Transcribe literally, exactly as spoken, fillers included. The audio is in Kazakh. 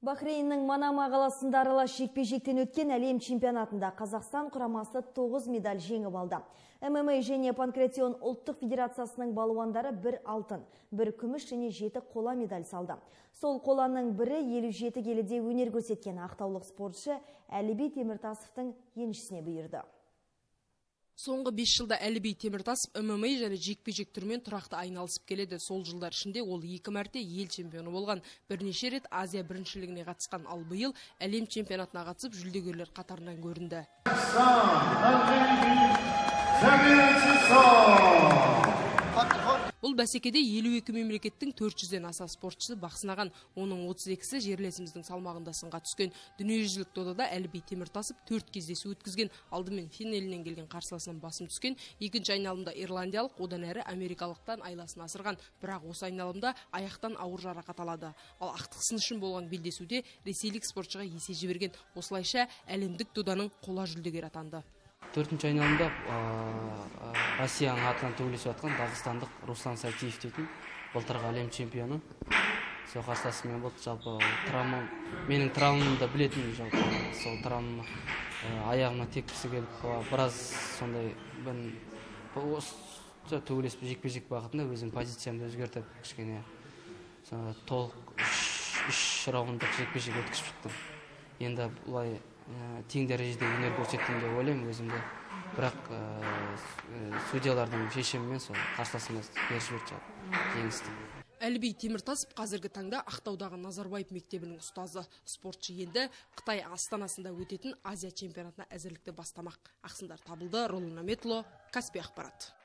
Бахрейннің Манама қаласында аралас жекпе-жектен өткен әлем чемпионатында Қазақстан құрамасы тоғыз медаль жеңіп алды. эм эм а және Панкратион ұлттық федерациясының балуандары бір алтын, бір күміс және жеті қола медаль салды. Сол қоланың бірі елу жеті келіде өнер көрсеткен ақтаулық спортшы Әліби Теміртасовтың еншісіне бұйырды. Соңғы бес жылда Әліби Теміртасов эм эм а және жекпе-жек түрімен тұрақты айналысып келеді. Сол жылдар ішінде ол екі мәрте ел чемпионы болған. Бірнеше рет Азия біріншілігіне қатысқан, ал биыл әлем чемпионатына қатысып жүлдегерлер қатарынан көрінді. Бұл бәсекеде елу екі мемлекеттің төрт жүзден аса спортшысы бақ сынаған, оның отыз екісі жерлесіміздің салмағында сынға түскен. Дүниежүзілік додада Әліби Теміртасов төрт кездесу өткізген, алдымен финалінен келген қарсыласынан басым түскен. Екінші айналымда ирландиялық, одан әрі америкалықтан айласын асырған, бірақ осы айналымда аяқтан ауыр жарақат алады. Ал ақтық сыншын болған белдесуде ресейлік спортшыға есе жіберген. Осылайша әлемдік доданың қола жүлдегері атанды. Төртінші айналымда Россияның атынан төгілесіп жатқан дағыстандық Руслан Сайтиев дейтін былтырғы әлем чемпионы. Сол қарсыласымен болды. Жалпы травма, менің травмамды білетін, жалпы сол травма аяғыма тепкісі келіп, біраз сондай мен төгілесіп жекпе-жек бағытында өзім позициямды өзгертіп, кішкене толық үш раундық жекпе-жек өткізіп шықтым. Енді бұлай тең дәрежеде өнер көрсеттім деп ойлаймын өзімді, бірақ судьялардың шешімімен сол қарсыласымыз беріп жіберді жеңісті. Әліби Теміртасов қазіргі таңда Ақтаудағы Назарбаев мектебінің ұстазы. Спортшы енді Қытай астанасында өтетін Азия чемпионатына әзірлікті бастамақ. Ақсындар табылды. Ролан Аметло, Каспий ақпарат.